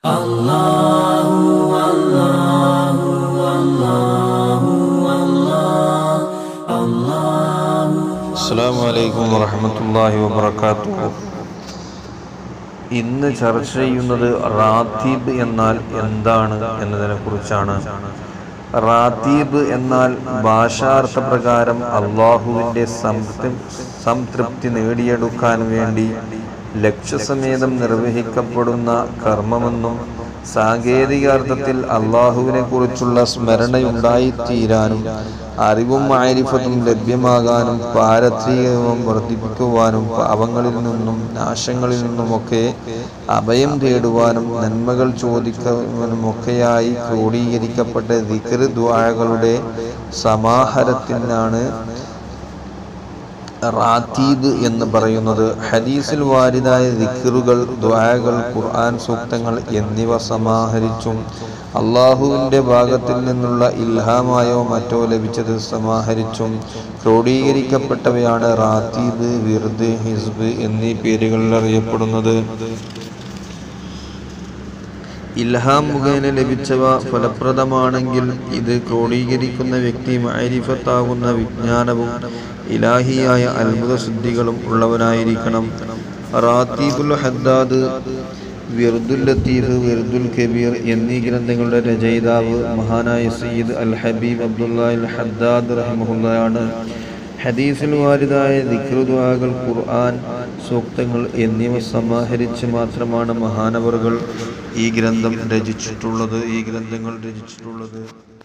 അസ്സലാമു അലൈക്കും വറഹ്മത്തുള്ളാഹി വബറകാതുഹു. ഇന്ന് ചർച്ച ചെയ്യുന്നത് റാത്തീബ് എന്നാൽ എന്താണ് എന്നതിനെ കുറിച്ചാണ്. റാത്തീബ് എന്നാൽ ഭാഷാർത്ഥ പ്രകാരം അള്ളാഹുവിൻ്റെ സംതൃപ്തി നേടിയെടുക്കാൻ വേണ്ടി ലക്ഷ്യസമേതം നിർവഹിക്കപ്പെടുന്ന കർമ്മമെന്നും സാങ്കേതികാർത്ഥത്തിൽ അള്ളാഹുവിനെ കുറിച്ചുള്ള സ്മരണയുണ്ടായിത്തീരാനും അറിവും മാരിഫത്തും ലഭ്യമാകാനും പാരത്രികവും വർദ്ധിപ്പിക്കുവാനും പാപങ്ങളിൽ നിന്നും നാശങ്ങളിൽ നിന്നുമൊക്കെ അഭയം തേടുവാനും നന്മകൾ ചോദിക്കുവാനുമൊക്കെയായി ക്രോഡീകരിക്കപ്പെട്ട ദിക്ർ ദുആകളുടെ സമാഹാരത്തിനാണ് റാത്തീബ് എന്ന് പറയുന്നത്. ഹദീസിൽ വാരിദായ ദിക്റുകൾ, ദുആകൾ, ഖുർആൻ സൂക്തങ്ങൾ എന്നിവ സമാഹരിച്ചും അള്ളാഹുവിൻ്റെ ഭാഗത്തിൽ നിന്നുള്ള ഇൽഹാമായോ മറ്റോ ലഭിച്ചത് സമാഹരിച്ചും ക്രോഡീകരിക്കപ്പെട്ടവയാണ് റാത്തീബ്, വിർദ്, ഹിസ്ബ് എന്നീ പേരുകളിൽ അറിയപ്പെടുന്നത്. ഇൽഹാം മുഖേന ലഭിച്ചവ ഫലപ്രദമാണെങ്കിൽ ഇത് ക്രോഡീകരിക്കുന്ന വ്യക്തി മഅരിഫത്താകുന്ന വിജ്ഞാനവും ഇലാഹിയായ അത്ഭുത സിദ്ധികളും ഉള്ളവനായിരിക്കണം. റാത്തീബുൽ ഹദ്ദാദ്, വിർദുൽ ലത്തീഫ്, വിർദുൽ കബീർ എന്നീ ഗ്രന്ഥങ്ങളുടെ രചയിതാവ് മഹാനായ സയ്യിദ് അൽ ഹബീബ് അബ്ദുല്ലാഹി അൽ ഹദ്ദാദ് റഹിമഹുള്ളാഹയാണ്. ഹദീസിൽ വാരിദായ ദിക്ർ ദുആകൾ, ഖുർആൻ സൂക്തങ്ങൾ എന്നിവ സമാഹരിച്ച് മാത്രമാണ് മഹാനവറുകൾ ഈ ഗ്രന്ഥങ്ങൾ രചിച്ചിട്ടുള്ളത്.